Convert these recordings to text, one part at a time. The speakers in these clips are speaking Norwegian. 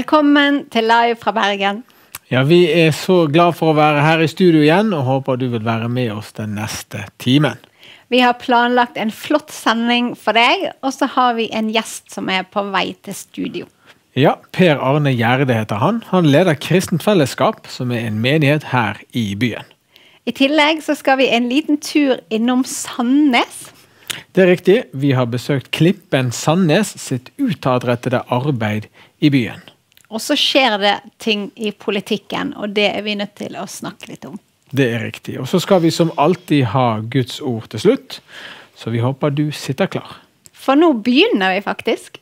Velkommen til Live fra Bergen. Ja, vi så glad for å være her i studio igjen, og håper du vil være med oss den neste timen. Vi har planlagt en flott sending for deg, og så har vi en gjest som på vei til studio. Ja, Per Arne Gjerde heter han. Han leder Kristent Fellesskap, som en menighet her i byen. I tillegg så skal vi en liten tur innom Sandnes. Det riktig. Vi har besøkt Klippen Sandnes sitt utadrettede arbeid i byen. Og så skjer det ting i politikken, og det vi nødt til å snakke litt om. Det riktig. Og så skal vi som alltid ha Guds ord til slutt, så vi håper du sitter klar. For nå begynner vi faktisk.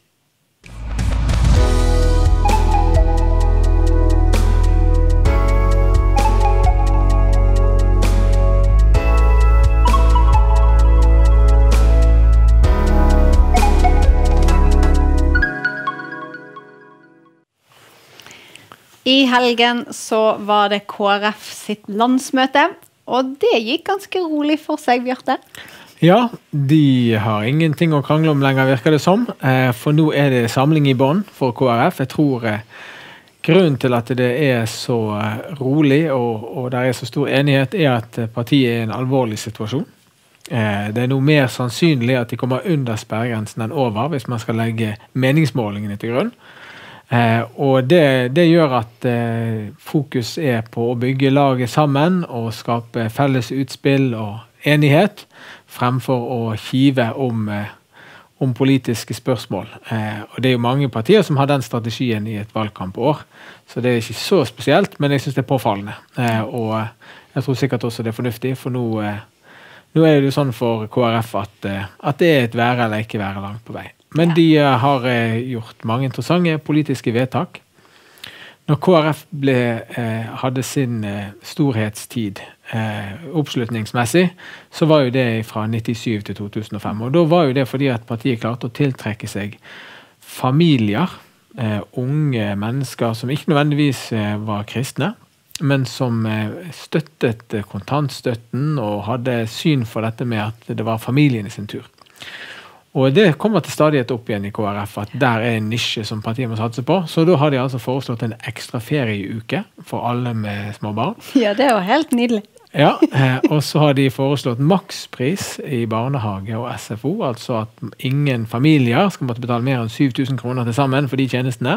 I helgen så var det KrF sitt landsmøte, og det gikk ganske rolig for seg, Bjarte. Ja, de har ingenting å krangle om lenger, virker det som. For nå det samling i bånd for KrF. Jeg tror grunnen til at det så rolig, og det så stor enighet, at partiet i en alvorlig situasjon. Det nå mer sannsynlig at de kommer under sperregrensen enn over, hvis man skal legge meningsmålingene til grunn. Og det gjør at fokus på å bygge laget sammen og skape felles utspill og enighet fremfor å kive om politiske spørsmål. Og det jo mange partier som har den strategien i et valgkampår, så det ikke så spesielt, men jeg synes det påfallende. Og jeg tror sikkert også det fornuftig, for nå det jo sånn for KrF at det et være eller ikke være langt på vei. Men de har gjort mange interessante politiske vedtak. Når KrF hadde sin storhetstid oppslutningsmessig, så var jo det fra 97 til 2005. Og da var jo det fordi at partiet klarte å tiltrekke seg familier, unge mennesker som ikke nødvendigvis var kristne, men som støttet kontantstøtten og hadde syn for dette med at det var familien i sin tur. Og det kommer til stadighet opp igjen i KrF, at der en nisje som partiet må satse på. Så da har de altså foreslått en ekstra ferieuke for alle med små barn. Ja, det var helt nydelig. Ja, og så har de foreslått makspris i barnehage og SFO, altså at ingen familier skal måtte betale mer enn 7.000 kroner til sammen for de tjenestene.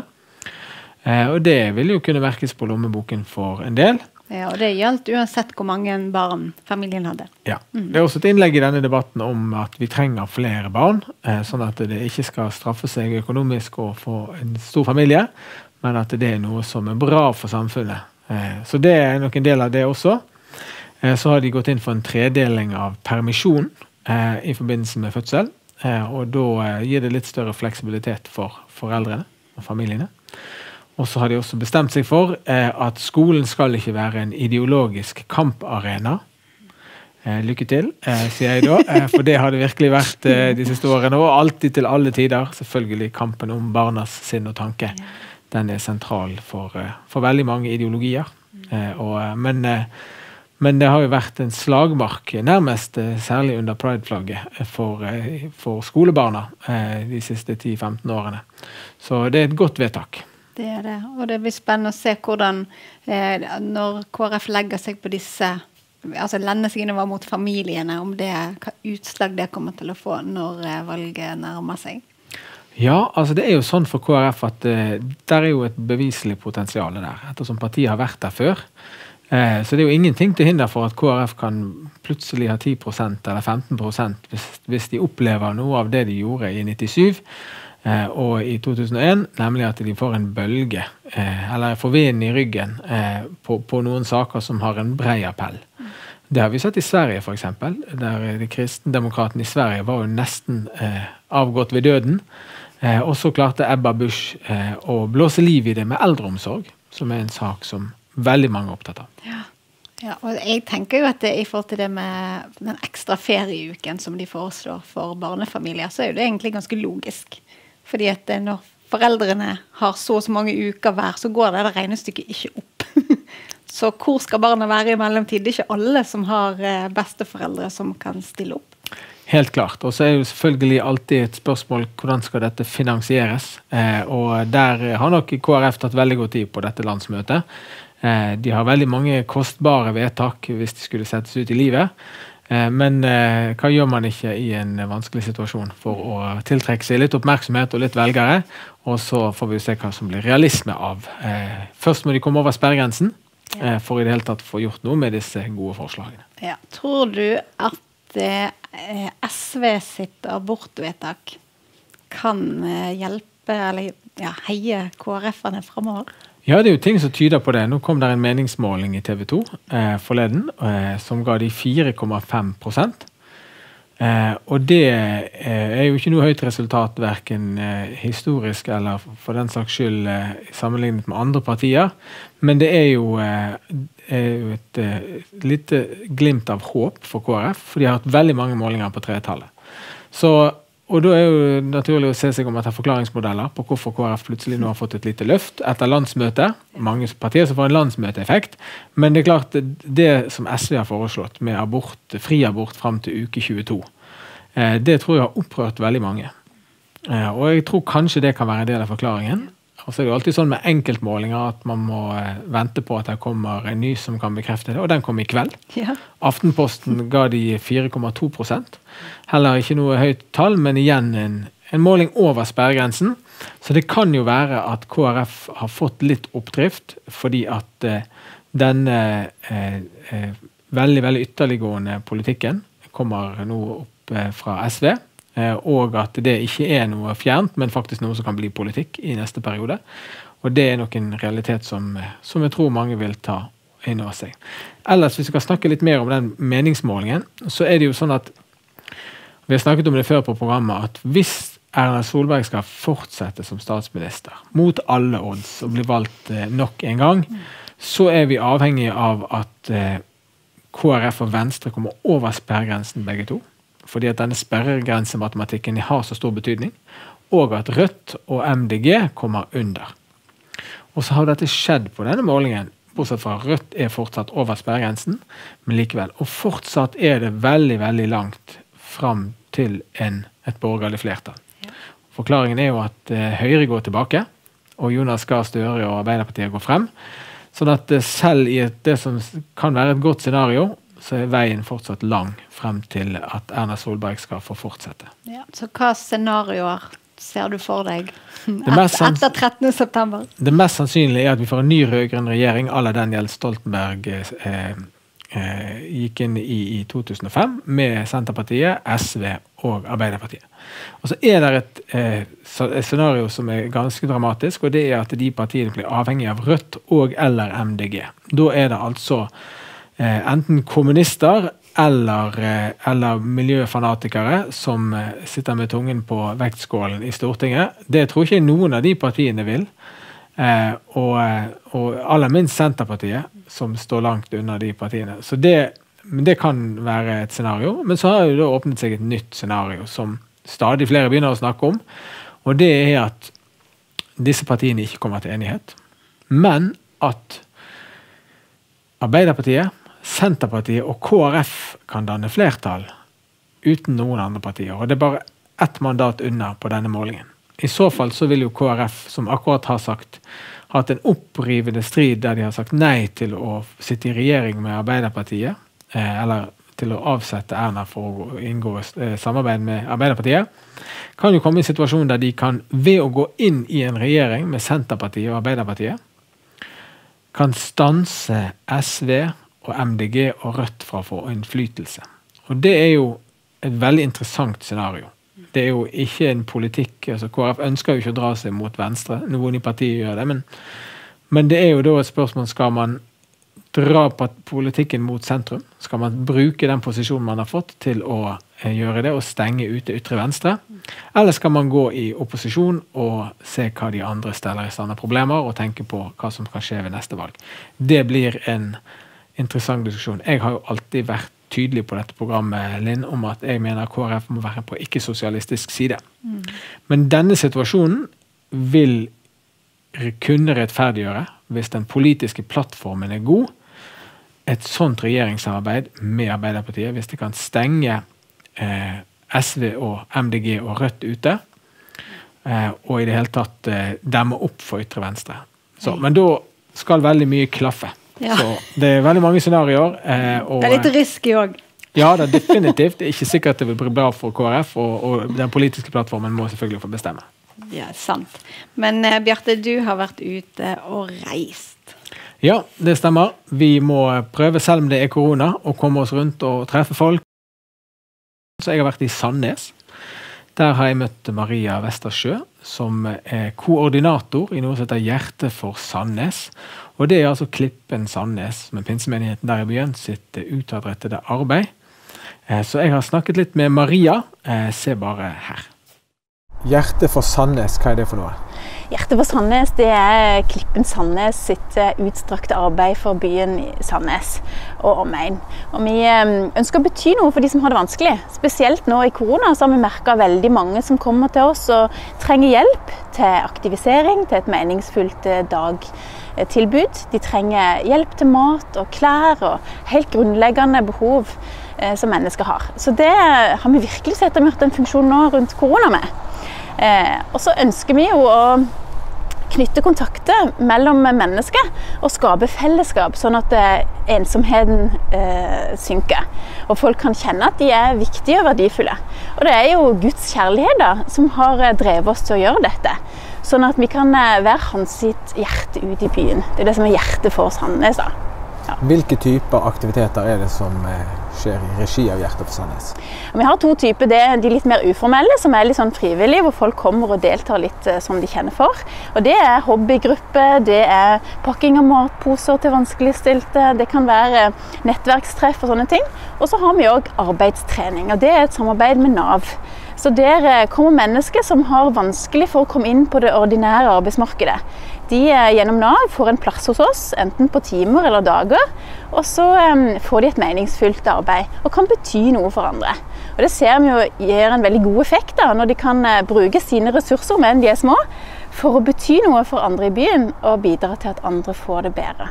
Og det vil jo kunne merkes på lommeboken for en del. Ja, og det gjaldt uansett hvor mange barn familien hadde. Ja, det også et innlegg i denne debatten om at vi trenger flere barn, sånn at det ikke skal straffe seg økonomisk å få en stor familie, men at det noe som bra for samfunnet. Så det nok en del av det også. Så har de gått inn for en tredeling av permisjon i forbindelse med fødsel, og da gir det litt større fleksibilitet for foreldrene og familiene. Og så har de også bestemt seg for at skolen skal ikke være en ideologisk kamparena. Lykke til, sier jeg da, for det har det virkelig vært de siste årene, og alltid til alle tider. Selvfølgelig kampen om barnas sinn og tanke. Den sentral for veldig mange ideologier. Men det har jo vært en slagmark, nærmest særlig under Pride-flagget, for skolebarna de siste 10-15 årene. Så det et godt vedtak. Det det, og det blir spennende å se hvordan når KrF legger seg på disse, altså lender seg innover mot familiene, om hva utslag det kommer til å få når valget nærmer seg. Ja, altså det jo sånn for KrF at der jo et beviselig potensial der, ettersom partiet har vært der før. Så det jo ingenting til hinder for at KrF kan plutselig ha 10% eller 15% hvis de opplever noe av det de gjorde i 97, og i 2001, nemlig at de får en bølge, eller får vind i ryggen på noen saker som har en bred appell. Det har vi sett i Sverige for eksempel, der de kristendemokratene i Sverige var jo nesten avgått ved døden, og så klarte Ebba Busch å blåse liv i det med eldreomsorg, som en sak som veldig mange er opptatt av. Ja, og jeg tenker jo at i forhold til det med den ekstra ferieuken som de foreslår for barnefamilier, så jo det egentlig ganske logisk. Fordi at når foreldrene har så mange uker hver, så går det regnestykket ikke opp. Så hvor skal barna være i mellomtid? Det ikke alle som har besteforeldre som kan stille opp. Helt klart. Og så jo selvfølgelig alltid et spørsmål hvordan skal dette finansieres. Og der har nok KrF tatt veldig god tid på dette landsmøtet. De har veldig mange kostbare vedtak hvis de skulle settes ut i livet. Men hva gjør man ikke i en vanskelig situasjon for å tiltrekke seg litt oppmerksomhet og litt velgere? Og så får vi se hva som blir realisme av. Først må de komme over sperregrensen for i det hele tatt få gjort noe med disse gode forslagene. Ja. Tror du at SV sitt abortvedtak kan hjelpe eller heie KrF-erne fremover? Ja, det jo ting som tyder på det. Nå kom der en meningsmåling i TV 2 forleden, som ga de 4,5%. Og det jo ikke noe høyt resultat, hverken historisk eller for den saks skyld sammenlignet med andre partier. Men det jo et lite glimt av håp for KrF, for de har hatt veldig mange målinger på 3-tallet. Og da jo naturlig å se seg om at det forklaringsmodeller på hvorfor KrF plutselig nå har fått et lite løft etter landsmøtet. Mange partier som får en landsmøteeffekt, men det klart det som SV har foreslått med fri abort frem til uke 22, det tror jeg har opprørt veldig mange. Og jeg tror kanskje det kan være en del av forklaringen. Og så det jo alltid sånn med enkeltmålinger at man må vente på at det kommer en ny som kan bekrefte det, og den kom i kveld. Ja. Aftenposten ga de 4,2%. Heller ikke noe høyt tall, men igjen en måling over sperregrensen. Så det kan jo være at KrF har fått litt oppdrift, fordi at denne veldig, veldig ytterliggående politikken kommer nå opp fra SV, og at det ikke noe fjernt, men faktisk noe som kan bli politikk i neste periode. Og det nok en realitet som jeg tror mange vil ta inn over seg. Ellers, hvis vi skal snakke litt mer om den meningsmålingen, så det jo sånn at vi har snakket om det før på programmet, at hvis Erna Solberg skal fortsette som statsminister, mot alle odds, og bli valgt nok en gang, så vi avhengig av at KrF og Venstre kommer over sperregrensen begge to. Fordi at denne sperregrensematematikken har så stor betydning, og at Rødt og MDG kommer under. Og så har dette skjedd på denne målingen, bortsett fra Rødt fortsatt over sperregrensen, men likevel. Og fortsatt det veldig, veldig langt frem til et borgerlig flertall. Ja. Forklaringen jo at Høyre går tilbake, og Jonas Gahr Støre og Arbeiderpartiet går frem. Sånn at selv i det som kan være et godt scenario, så veien fortsatt lang frem til at Erna Solberg skal få fortsette. Ja, så hva scenarioer ser du for deg etter 13. september? Det mest sannsynlige at vi får en ny rødgrønn regjering, à la den Jens Stoltenberg gikk inn i 2005, med Senterpartiet, SV og Arbeiderpartiet. Og så det et scenario som ganske dramatisk, og det at de partiene blir avhengige av Rødt og eller MDG. Da det altså enten kommunister eller miljøfanatikere som sitter med tungen på vektskålen i Stortinget. Det tror ikke noen av de partiene vil. Og aller minst Senterpartiet, som står langt under de partiene. Så det kan være et scenario. Men så har jo da åpnet seg et nytt scenario som stadig flere begynner å snakke om. Og det at disse partiene ikke kommer til enighet. Men at Arbeiderpartiet, Senterpartiet og KrF kan danne flertall uten noen andre partier. Og det bare ett mandat under på denne målingen. I så fall så vil jo KrF, som akkurat har sagt, hatt en opprivende strid der de har sagt nei til å sitte i regjering med Arbeiderpartiet, eller til å avsette Erna for å inngå samarbeid med Arbeiderpartiet, kan jo komme i en situasjon der de kan, ved å gå inn i en regjering med Senterpartiet og Arbeiderpartiet, kan stanse SV og MDG og Rødt fra å få innflytelse. Og det jo et veldig interessant scenario. Det jo ikke en politikk, altså KrF ønsker jo ikke å dra seg mot venstre, noen i partiet gjør det, men det jo da et spørsmål, skal man dra politikken mot sentrum? Skal man bruke den posisjonen man har fått til å gjøre det og stenge ute ytre venstre? Eller skal man gå i opposisjon og se hva de andre steller i stand av problemer og tenke på hva som kan skje ved neste valg? Det blir en interessant diskusjon. Jeg har jo alltid vært tydelig på dette programmet, Linn, om at jeg mener KrF må være på ikke-sosialistisk side. Men denne situasjonen vil kunne rettferdiggjøre, hvis den politiske plattformen god, et sånt regjeringssamarbeid med Arbeiderpartiet, hvis det kan stenge SV og MDG og Rødt ute, og i det hele tatt demme opp for ytre venstre. Men da skal veldig mye klaffe. Ja. Så det veldig mange scenarioer. Det litt risky også. Ja, det definitivt. Det ikke sikkert det vil bli bra for KrF, og den politiske plattformen må selvfølgelig få bestemme. Ja, sant. Men Bjarte, du har vært ute og reist. Ja, det stemmer. Vi må prøve, selv om det korona, å komme oss rundt og treffe folk. Så jeg har vært i Sandnes. Der har jeg møtt Maria Westersjø, som koordinator i noe som heter Hjerte for Sandnes. Og det altså Klippen Sandnes, som pinsemenigheten der i byen, sitt utadrettede arbeid. Så jeg har snakket litt med Maria. Se bare her. Hjerte for Sandnes, hva det for noe? Hjerte for Sandnes, det Klippen Sandnes sitt utstrakte arbeid for byen Sandnes og omegn. Og vi ønsker å bety noe for de som har det vanskelig. Spesielt nå i korona så har vi merket veldig mange som kommer til oss og trenger hjelp til aktivisering, til et meningsfullt dagtilbud. De trenger hjelp til mat og klær og helt grunnleggende behov som mennesker har. Så det har vi virkelig sett at vi har hatt en funksjon nå rundt korona med. Og så ønsker vi jo å knytte kontakter mellom mennesker og skape fellesskap, sånn at ensomheten synker. Og folk kan kjenne at de viktige og verdifulle. Og det jo Guds kjærlighet da, som har drevet oss til å gjøre dette. Sånn at vi kan være hans sitt hjerte ut i byen. Det det som hjertet for Sandnes da. Ja. Hvilke typer aktiviteter det som skjer i regi av Hjerte for Sandnes? Vi har to typer. Det de litt mer uformelle, som litt sånn frivillige, hvor folk kommer og deltar litt som de kjenner for. Og det hobbygrupper, det pakking av matposer til vanskeligstilte, det kan være nettverkstreff og sånne ting. Og så har vi også arbeidstrening, og det et samarbeid med NAV. Så der kommer mennesker som har vanskelig for å komme inn på det ordinære arbeidsmarkedet. De gjennom NAV får en plass hos oss, enten på timer eller dager, og så får de et meningsfullt arbeid og kan bety noe for andre. Og det ser vi jo gir en veldig god effekt da, når de kan bruke sine ressurser med de små, for å bety noe for andre i byen og bidra til at andre får det bedre.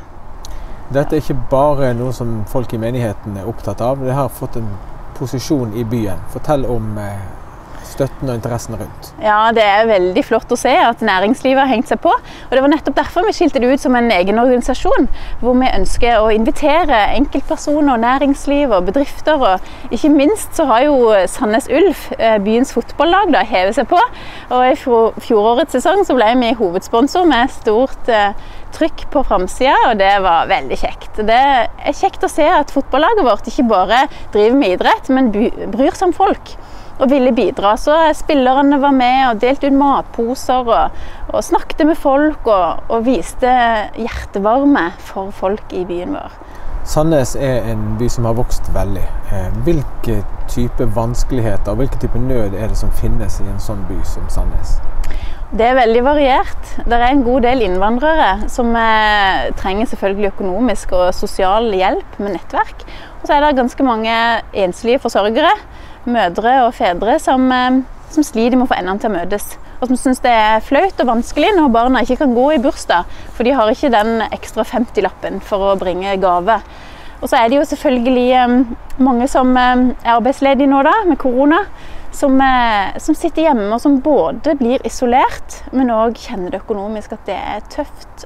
Dette ikke bare noe som folk i menigheten opptatt av, det har fått en posisjon i byen. Fortell om støtten og interessen rundt. Ja, det veldig flott å se at næringslivet har hengt seg på. Og det var nettopp derfor vi skilte det ut som en egen organisasjon, hvor vi ønsker å invitere enkeltpersoner, næringsliv og bedrifter. Og ikke minst så har jo Sandnes Ulf, byens fotballag, da, hevet seg på. Og i fjorårets sesong så ble vi hovedsponsor med stort trykk på framsiden, og det var veldig kjekt. Det kjekt å se at fotballaget vårt ikke bare driver med idrett, men bryr seg om folk. Og ville bidra, så spillerne var med og delte ut matposer og snakket med folk og viste hjertevarme for folk i byen vår. Sandnes en by som har vokst veldig. Hvilke type vanskeligheter og hvilke type nød det som finnes i en sånn by som Sandnes? Det veldig variert. Det en god del innvandrere som trenger selvfølgelig økonomisk og sosial hjelp med nettverk. Og så det ganske mange enslige forsørgere, mødre og fedre som sliter med å få endene til å møtes. Og som synes det flaut og vanskelig når barna ikke kan gå i bursdag, for de har ikke den ekstra 50-lappen for å bringe gave. Og så det jo selvfølgelig mange som arbeidsledige nå da, med korona, som sitter hjemme og som både blir isolert, men også kjenner det økonomisk at det tøft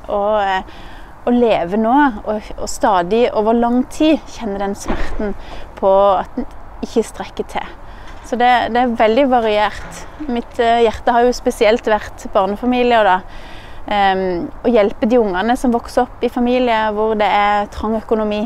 å leve nå, og stadig over lang tid kjenne den smerten på at den ikke strekker til. Så det veldig variert. Mitt hjerte har jo spesielt vært barnefamilier da, og hjelpe de ungene som vokser opp i familier hvor det trang økonomi.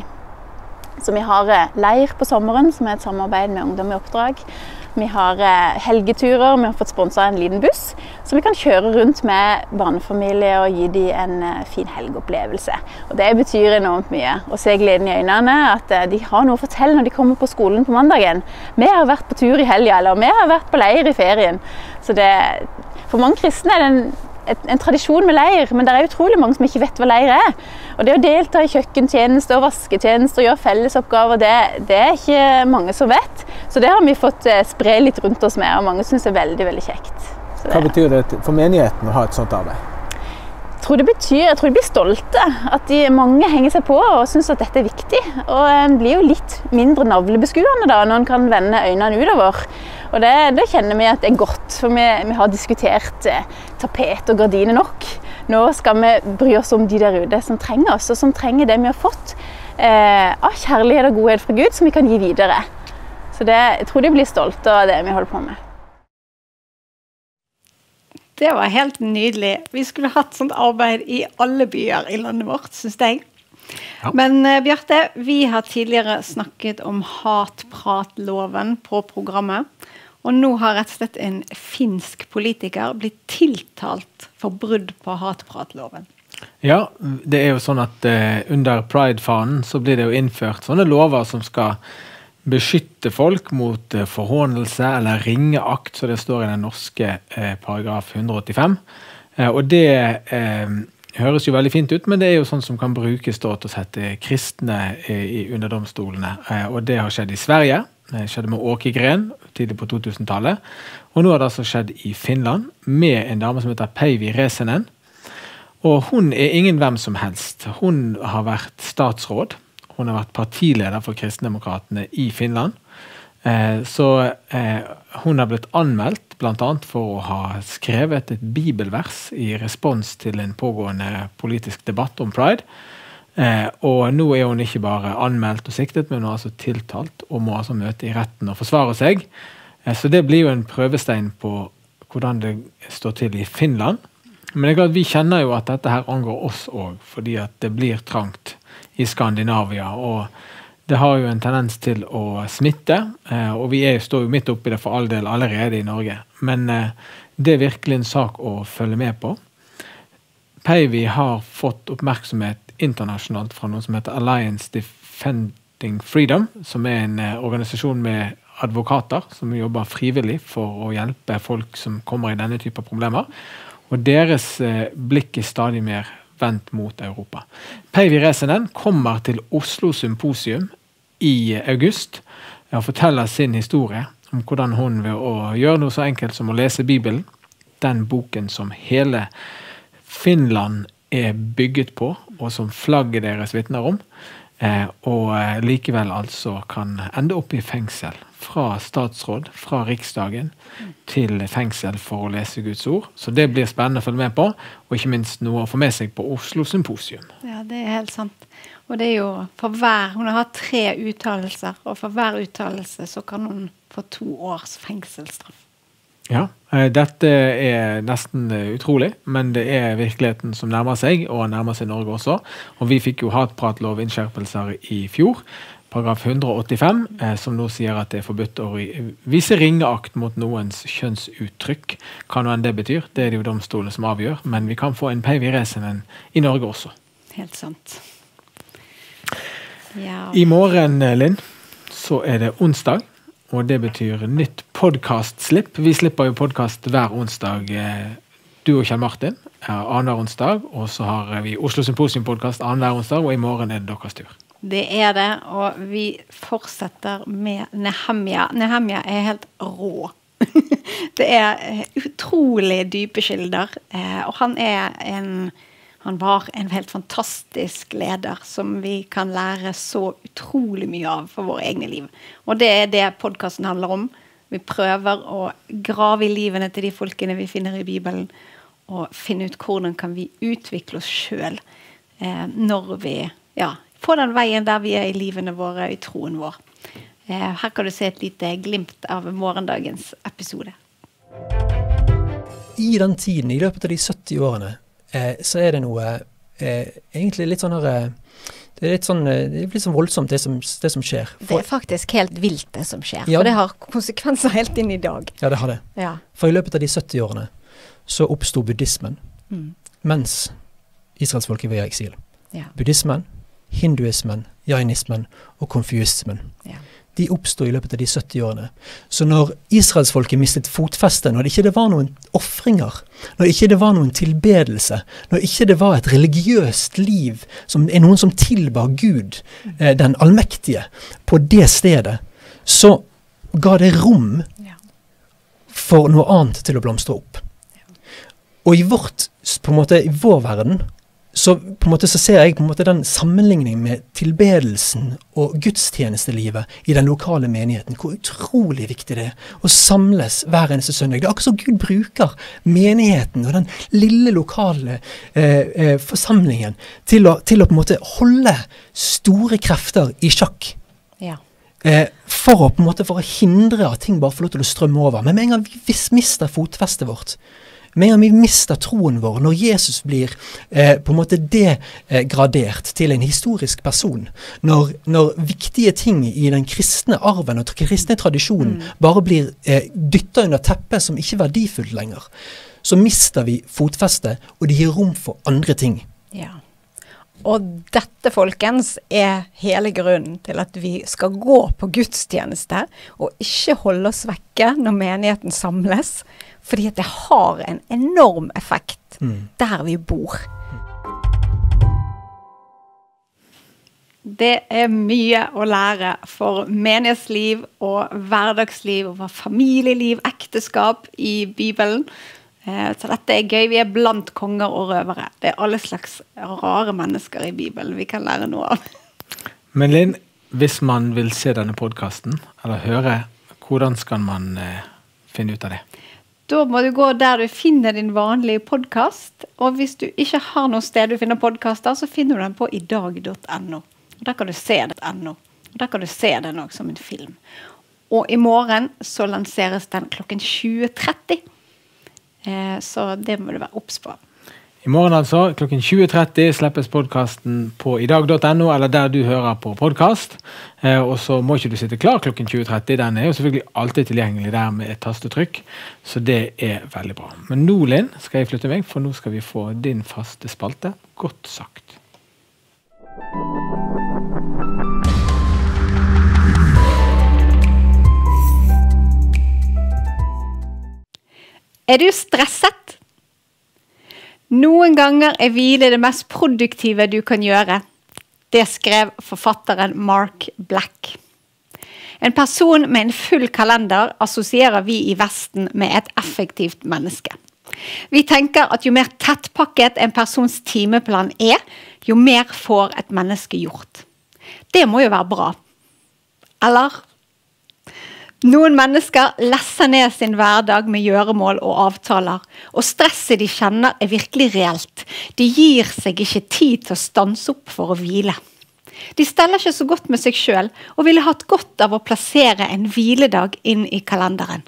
Så vi har leir på sommeren, som et samarbeid med Ungdom i oppdrag. Vi har helgeturer, vi har fått sponset en liten buss, så vi kan kjøre rundt med barnefamilier og gi dem en fin helgeopplevelse. Og det betyr enormt mye å se gleden i øynene, at de har noe å fortelle når de kommer på skolen på mandagen. Vi har vært på tur i helgen, eller vi har vært på leir i ferien. Så for mange kristne det en tradisjon med leir, men det utrolig mange som ikke vet hva leir Og det å delta i kjøkkentjeneste og vasketjeneste og gjøre fellesoppgaver, det ikke mange som vet. Så det har vi fått spre litt rundt oss med, og mange synes det veldig, veldig kjekt. Hva betyr det for menigheten å ha et sånt arbeid? Jeg tror de blir stolte, at mange henger seg på og synes at dette viktig. Og en blir jo litt mindre navlebeskuende da, når en kan vende øynene utover. Og det kjenner vi at det godt, for vi har diskutert tapet og gardiner nok. Nå skal vi bry oss om de der ute som trenger oss, og som trenger det vi har fått av kjærlighet og godhet fra Gud, som vi kan gi videre. Så jeg tror de blir stolte av det vi holder på med. Det var helt nydelig. Vi skulle hatt sånt arbeid i alle byer i landet vårt, synes jeg. Ja. Men Bjarte, vi har tidligere snakket om hatpratloven på programmet, og nå har rett og slett en finsk politiker blitt tiltalt for brudd på hatpratloven. Ja, det er jo sånn at under Pride-fanen så blir det jo innført sånne lover som skal beskytte folk mot forhåndelse eller ringeakt, så det står i den norske paragraf 185. Og det høres jo veldig fint ut, men det er jo sånn som kan brukes til å sette kristne under domstolene. Og det har skjedd i Sverige, det skjedde med Åke Gren tidlig på 2000-tallet, og nå har det altså skjedd i Finland med en dame som heter Päivi Räsänen. Og hun er ingen hvem som helst. Hun har vært statsråd, hun har vært partileder for kristendemokratene i Finland. Så hun har blitt anmeldt blant annet for å ha skrevet et bibelvers i respons til en pågående politisk debatt om Pride. Og nå er hun ikke bare anmeldt og siktet, men hun er altså tiltalt og må altså møte i retten og forsvare seg. Så det blir jo en prøvestein på hvordan det står til i Finland. Men det er klart, vi kjenner jo at dette her angår oss også, fordi at det blir trangt i Skandinavia, og det har jo en tendens til å smitte, og vi står jo midt oppe i det for all del allerede i Norge. Men det er virkelig en sak å følge med på. Päivi har fått oppmerksomhet internasjonalt fra noe som heter Alliance Defending Freedom, som er en organisasjon med advokater som jobber frivillig for å hjelpe folk som kommer i denne type problemer. Og deres blikk er stadig mer vendt mot Europa. Päivi Räsänen kommer til Oslo Symposium i august og forteller sin historie om hvordan hun ved å gjøre noe så enkelt som å lese Bibelen, den boken som hele Finland er bygget på, og som flagget deres vitner om, og likevel altså kan ende opp i fengsel fra statsråd, fra riksdagen til fengsel for å lese Guds ord. Så det blir spennende å følge med på, og ikke minst noe å få med seg på Oslo Symposium. Ja, det er helt sant. Og det er jo hun har hatt 3 uttalelser, og for hver uttalelse så kan hun få 2 års fengselsstraff. Ja, dette er nesten utrolig, men det er virkeligheten som nærmer seg, og nærmer seg Norge også. Og vi fikk jo hatpratlovinnskjerpelser i fjor, paragraf 185, som nå sier at det er forbudt å vise ringeakt mot noens kjønnsuttrykk. Hva nå enn det betyr, det er det jo domstolene som avgjør, men vi kan få en Päivi Räsänen i Norge også. Helt sant. Ja. I morgen, Linn, så er det onsdag, og det betyr nytt podcast-slipp. Vi slipper jo podcast hver onsdag, du og Kjell Martin, annenhver onsdag, og så har vi Oslo Symposium-podcast annenhver onsdag, og i morgen er det deres tur. Det er det, og vi fortsetter med Nehemja. Nehemja er helt rå. Det er utrolig dype kilder, og han var en helt fantastisk leder som vi kan lære så utrolig mye av for våre egne liv. Og det er det podcasten handler om. Vi prøver å grave i livene til de folkene vi finner i Bibelen, og finne ut hvordan kan vi utvikle oss selv når vi får den veien der vi er i livene våre, i troen vår. Her kan du se et lite glimt av morgendagens episode. I den tiden, i løpet av de 70 årene, så er det noe egentlig litt sånn her, det er litt sånn voldsomt det som skjer. Det er faktisk helt vilt det som skjer, for det har konsekvenser helt inn i dag. Ja, det har det. Ja. For i løpet av de 70 årene så oppstod buddhismen, mens israelsfolket var i eksil. Ja. Buddhismen, hinduismen, jainismen og konfuismen. Ja. De oppstod i løpet av de 70 årene. Så når israelsfolket mistet fotfeste, når det ikke var noen offringer, når ikke det var noen tilbedelse, når ikke det var et religiøst liv, som er noen som tilbar Gud, den allmektige, på det stedet, så ga det rom for noe annet til å blomstre opp. Og i vår verden, Så på en måte så ser jeg på en måte den sammenligningen med tilbedelsen og gudstjenestelivet i den lokale menigheten, hvor utrolig viktig det å samles hver eneste søndag. Det akkurat som Gud bruker menigheten og den lille lokale forsamlingen til å på en måte holde store krefter i sjakk. Ja. For å hindre at ting bare får lov til å strømme over. Men med en gang vi mister fotfestet vårt, med en gang vi mister troen vår, når Jesus blir på en måte degradert til en historisk person, når viktige ting i den kristne arven og kristne tradisjonen bare blir dyttet under teppet som ikke er verdifullt lenger, så mister vi fotfestet, og det gir rom for andre ting. Ja. Og dette, folkens, hele grunnen til at vi skal gå på gudstjeneste og ikke holde oss vekke når menigheten samles, fordi at det har en enorm effekt der vi bor. Det mye å lære for menighetsliv og hverdagsliv og familieliv, ekteskap i Bibelen. Så dette gøy. Vi blant konger og røvere. Det alle slags rare mennesker i Bibelen vi kan lære noe av. Men Linn, hvis man vil se denne podcasten, eller høre, hvordan skal man finne ut av det? Da må du gå der du finner din vanlige podcast, og hvis du ikke har noe sted du finner podcaster, så finner du den på idag.no. Og der kan du se det.no. Og der kan du se den også som en film. Og i morgen så lanseres den klokken 20:30. Så det må du være obs på. I morgen altså, klokken 20:30 slippes podcasten på idag.no, eller der du hører på podcast. Og så må ikke du sitte klar klokken 20:30. Den jo selvfølgelig alltid tilgjengelig der med et tastetrykk, så det veldig bra. Men nå, Linn, skal jeg flytte meg, for nå skal vi få din faste spalte. Godt sagt. Du stresset? Noen ganger hvile det mest produktive du kan gjøre. Det skrev forfatteren Mark Black. En person med en full kalender assosierer vi i Vesten med et effektivt menneske. Vi tenker at jo mer tettpakket en persons timeplan jo mer får et menneske gjort. Det må jo være bra. Eller? Noen mennesker lesser ned sin hverdag med gjøremål og avtaler, og stresset de kjenner virkelig reelt. De gir seg ikke tid til å stanse opp for å hvile. De steller ikke så godt med seg selv, og ville hatt godt av å plassere en hviledag inn i kalenderen.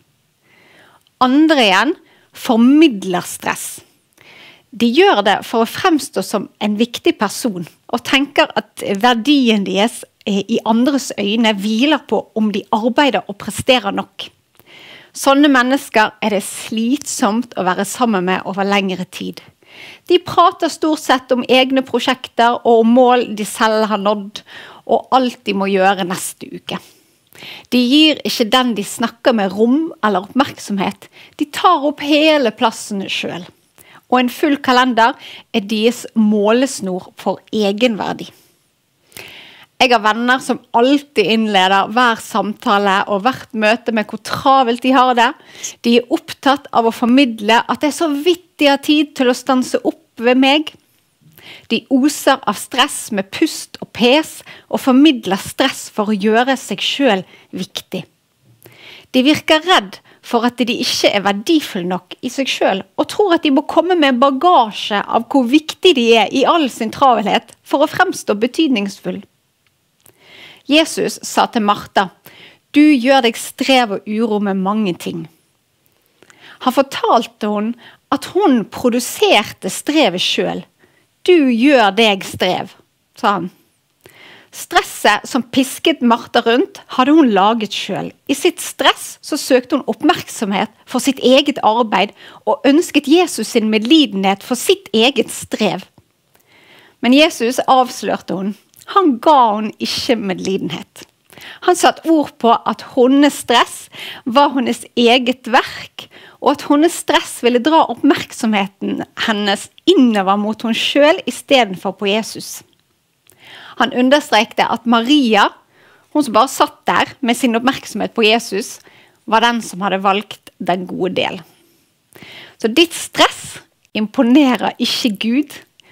Andre igjen formidler stress. De gjør det for å fremstå som en viktig person, og tenker at verdien deres i andres øyne hviler på om de arbeider og presterer nok. Sånne mennesker det slitsomt å være sammen med over lengre tid. De prater stort sett om egne prosjekter og om mål de selv har nådd, og alt de må gjøre neste uke. De gir ikke den de snakker med rom eller oppmerksomhet. De tar opp hele plassen selv. Og en full kalender deres målesnor for egenverdi. Jeg har venner som alltid innleder hver samtale og hvert møte med hvor travelt de har det. De opptatt av å formidle at det så vidt de har tid til å stanse opp ved meg. De oser av stress med pust og pes, og formidler stress for å gjøre seg selv viktig. De virker redd for at de ikke verdifulle nok i seg selv, og tror at de må komme med en bagasje av hvor viktig de i all sin travelhet for å fremstå betydningsfull. Jesus sa til Martha, du gjør deg strev og uro med mange ting. Han fortalte hun at hun produserte strevet selv. Du gjør deg strev, sa han. Stresset som pisket Martha rundt, hadde hun laget selv. I sitt stress så søkte hun oppmerksomhet for sitt eget arbeid, og ønsket Jesus sin medlidenhet for sitt eget strev. Men Jesus avslørte hun. Han ga hun ikke medlidenhet. Han satte ord på at hennes stress var hennes eget verk, og at hennes stress ville dra oppmerksomheten hennes innover mot hun selv i stedet for på Jesus. Han understrekte at Maria, hun som bare satt der med sin oppmerksomhet på Jesus, var den som hadde valgt den gode del. Så ditt stress imponerer ikke Gud,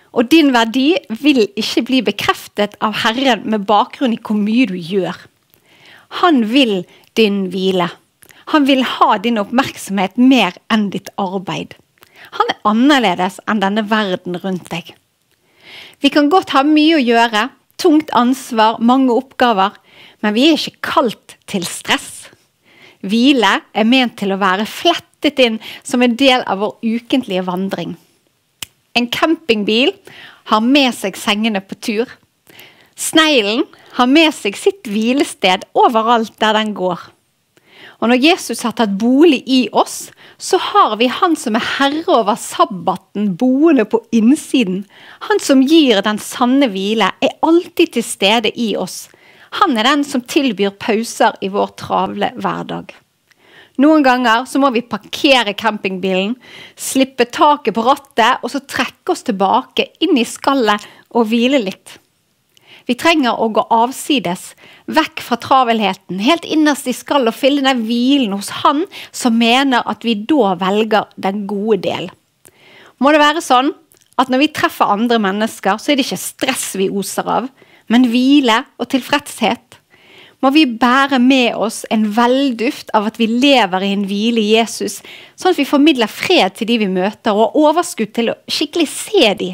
og din verdi vil ikke bli bekreftet av Herren med bakgrunn i hvor mye du gjør. Han vil din hvile. Han vil ha din oppmerksomhet mer enn ditt arbeid. Han annerledes enn denne verden rundt deg. Vi kan godt ha mye å gjøre, tungt ansvar, mange oppgaver, men vi ikke kalt til stress. Hvile ment til å være flettet inn som en del av vår ukentlige vandring. En campingbil har med seg sengene på tur. Sneglen har med seg sitt hvilested overalt der den går. Og når Jesus har tatt bolig i oss, så har vi han som herre over sabbaten boende på innsiden. Han som gir den sanne hvile alltid til stede i oss. Han den som tilbyr pauser i vår travle hverdag. Noen ganger så må vi parkere campingbilen, slippe taket på rattet, og så trekke oss tilbake inn i skallet og hvile litt. Vi trenger å gå avsides, vekk fra travelheten, helt innerst i skallet og fylle den hvilen hos han som mener at vi da velger den gode del. Må det være sånn at når vi treffer andre mennesker, så det ikke stress vi oser av, men hvile og tilfredshet. Må vi bære med oss en velduft av at vi lever i en hvile i Jesus, sånn at vi formidler fred til de vi møter, og overskudd til å skikkelig se de.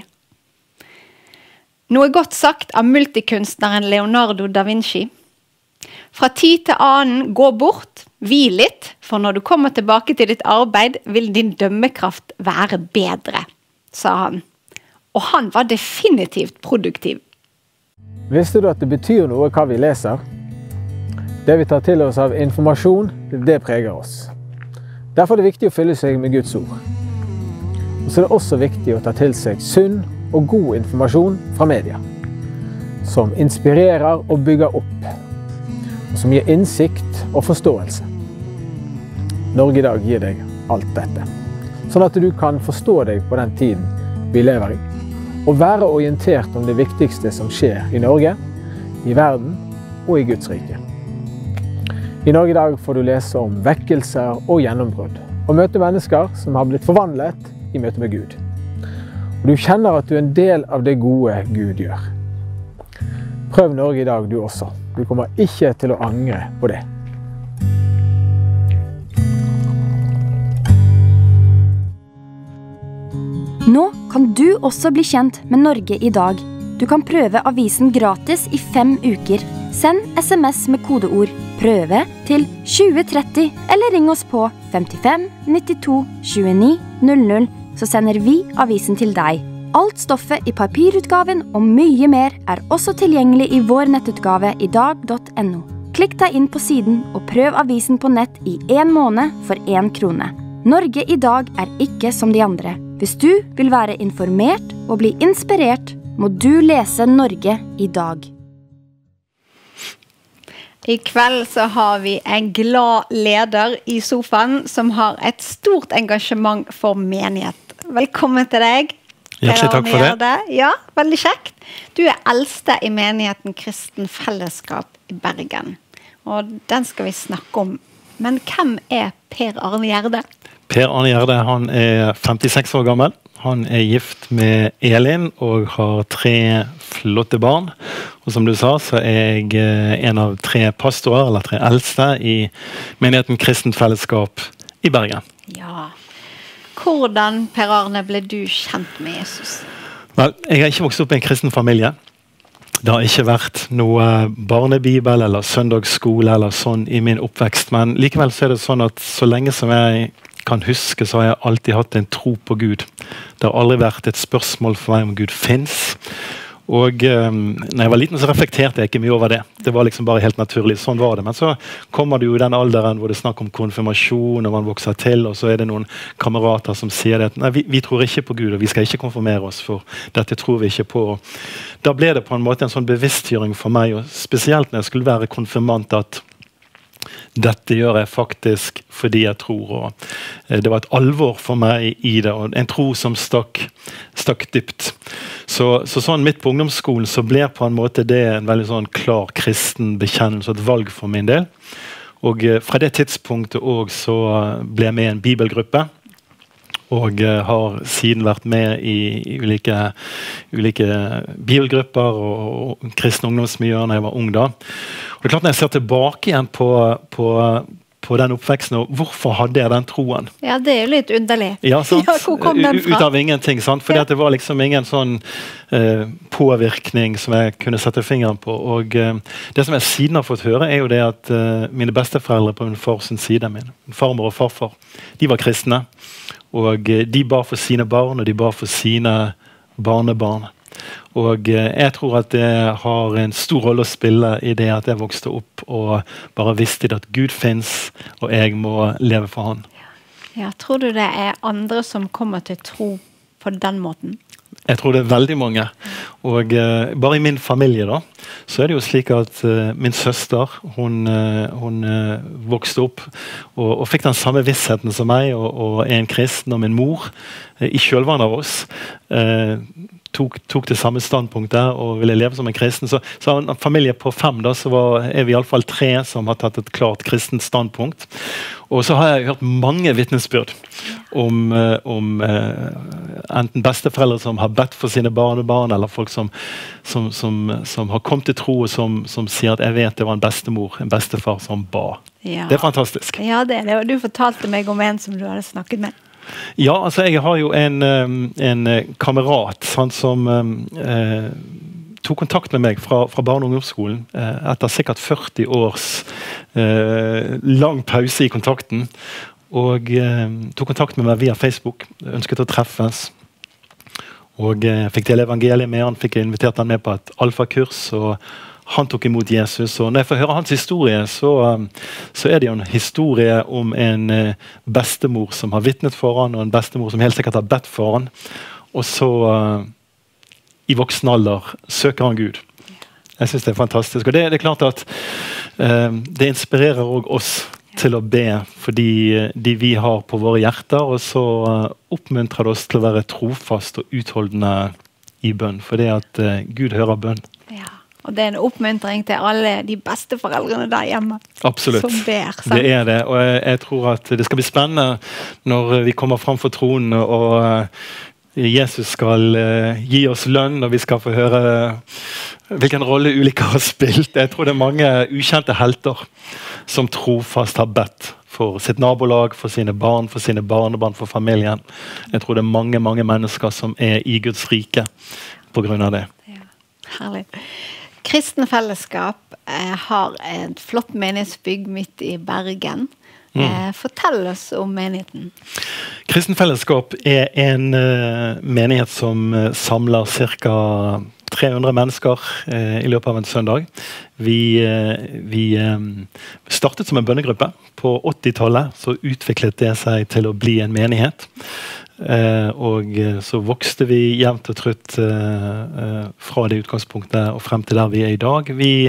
Noe godt sagt av multikunstneren Leonardo da Vinci. Fra tid til annen, gå bort, hvil litt, for når du kommer tilbake til ditt arbeid, vil din dømmekraft være bedre, sa han. Og han var definitivt produktiv. Visste du at det betyr noe hva vi leser? Det vi tar til oss av informasjon, det preger oss. Derfor er det viktig å fylle seg med Guds ord. Og så er det også viktig å ta til seg sunn og god informasjon fra media, som inspirerer og bygger opp, og som gir innsikt og forståelse. Norge i dag gir deg alt dette, sånn at du kan forstå deg på den tiden vi lever i, og være orientert om det viktigste som skjer i Norge, i verden og i Guds rike. I Norge i dag får du lese om vekkelser og gjennombrudd, og møte mennesker som har blitt forvandlet i møte med Gud. Og du kjenner at du er en del av det gode Gud gjør. Prøv Norge i dag du også. Du kommer ikke til å angre på det. Nå kan du også bli kjent med Norge i dag. Du kan prøve avisen gratis i 5 uker. Send SMS med kodeord PRØVE til 2030 eller ring oss på 55 92 29 00, så sender vi avisen til deg. Alt stoffet i papirutgaven og mye mer også tilgjengelig i vår nettutgave idag.no. Klikk deg inn på siden og prøv avisen på nett i 1 måned for 1 krone. Norge i dag ikke som de andre. Hvis du vil være informert og bli inspirert, må du lese Norge i dag. I kveld så har vi en glad leder i sofaen som har et stort engasjement for menighet. Velkommen til deg. Hjertelig takk for det. Ja, veldig kjekt. Du eldste i menigheten Kristen Fellesskap i Bergen. Og den skal vi snakke om. Men hvem Per Arne Gjerde? Per Arne Gjerde, han 56 år gammel. Han gift med Elin og har 3 flotte barn. Og som du sa, så jeg en av 3 pastorer, eller 3 eldste, i menigheten Kristen Fellesskap i Bergen. Ja. Hvordan, Per Arne, ble du kjent med Jesus? Vel, jeg har ikke vokst opp i en kristen familie. Det har ikke vært noe barnebibel eller søndagsskole eller sånn i min oppvekst, men likevel så det sånn at så lenge som jeg kan huske, så har jeg alltid hatt en tro på Gud. Det har aldri vært et spørsmål for meg om Gud finnes. Og når jeg var liten så reflekterte jeg ikke mye over det. Det var liksom bare helt naturlig, sånn var det. Men så kommer det jo i den alderen hvor det er snakk om konfirmasjon, og man vokser til, og så er det noen kamerater som sier det at nei, vi tror ikke på Gud, og vi skal ikke konfirmere oss, for dette tror vi ikke på. Da ble det på en måte en sånn bevisstgjøring for meg, og spesielt når jeg skulle være konfirmant, at dette gjør jeg faktisk fordi jeg tror, og det var et alvor for meg i det, og en tro som stakk dypt. Så sånn midt på ungdomsskolen så ble på en måte det en veldig sånn klar kristen bekjennelse, et valg for min del. Og fra det tidspunktet også så ble jeg med i en bibelgruppe, og har siden vært med i ulike bibelgrupper og kristne ungdomsmiljøer når jeg var ung da. Og det er klart når jeg ser tilbake igjen på den oppveksten, og hvorfor hadde jeg den troen? Ja, det er jo litt underlig. Ja, sant? Ja, hvor kom den fra? Ut av ingenting, sant? Fordi at det var liksom ingen sånn påvirkning som jeg kunne sette fingeren på. Og det som jeg siden har fått høre, er jo det at mine besteforeldre på min fars side, min farmor og farfar, de var kristne. Og de bar for sine barn, og de bar for sine barnebarn. Og jeg tror at det har en stor rolle å spille i det at jeg vokste opp og bare visste at Gud finnes, og jeg må leve for han. Ja, tror du det er andre som kommer til tro på den måten? Jeg tror det er veldig mange. Og bare i min familie da, så er det jo slik at min søster, hun vokste opp og fikk den samme vissheten som meg, og er en kristen, og min mor i kjølvannet av oss tok det samme standpunkt der og ville leve som en kristen. Så en familie på 5 da, så er vi i alle fall 3 som har tatt et klart kristent standpunkt. Og så har jeg hørt mange vitnesbyrd om enten besteforeldre som har bedt for sine barnebarn, eller folk som har kommet til tro og som sier at jeg vet det var en bestemor, en bestefar som ba. Ja. Det er fantastisk. Ja, det er det. Og du fortalte meg om en som du hadde snakket med. Ja, altså jeg har jo en kamerat som tok kontakt med meg fra barne- og ungdomsskolen etter sikkert 40 års lang pause i kontakten, og tok kontakt med meg via Facebook, ønsket å treffes, og fikk dele evangeliet med han, fikk invitert han med på et alfakurs, og han tok imot Jesus. Og når jeg får høre hans historie, så er det jo en historie om en bestemor som har vittnet for han, og en bestemor som helt sikkert har bedt for han. Og så i voksen alder søker han Gud. Jeg synes det er fantastisk. Og det er klart at det inspirerer også oss til å be for de vi har på våre hjerter, og så oppmuntrer det oss til å være trofast og utholdende i bønn, for det at Gud hører bønn. Ja. Og det er en oppmuntring til alle de beste foreldrene der hjemme. Absolutt. Som ber. Sant? Det er det, og jeg tror at det skal bli spennende når vi kommer fram for tronen, og Jesus skal gi oss lønn, og vi skal få høre hvilken rolle ulike har spilt. Jeg tror det er mange ukjente helter som trofast har bedt for sitt nabolag, for sine barn, for sine barnebarn, for familien. Jeg tror det er mange, mange mennesker som er i Guds rike på grunn av det. Ja, herlig. Kristen Fellesskap har et flott menighetsbygg midt i Bergen. Fortell oss om menigheten. Kristen Fellesskap er en menighet som samler ca. 300 mennesker i løpet av en søndag. Vi startet som en bønnegruppe. På 80-tallet så utviklet det seg til å bli en menighet. Og så vokste vi jevnt og trutt fra det utgangspunktet og frem til der vi er i dag.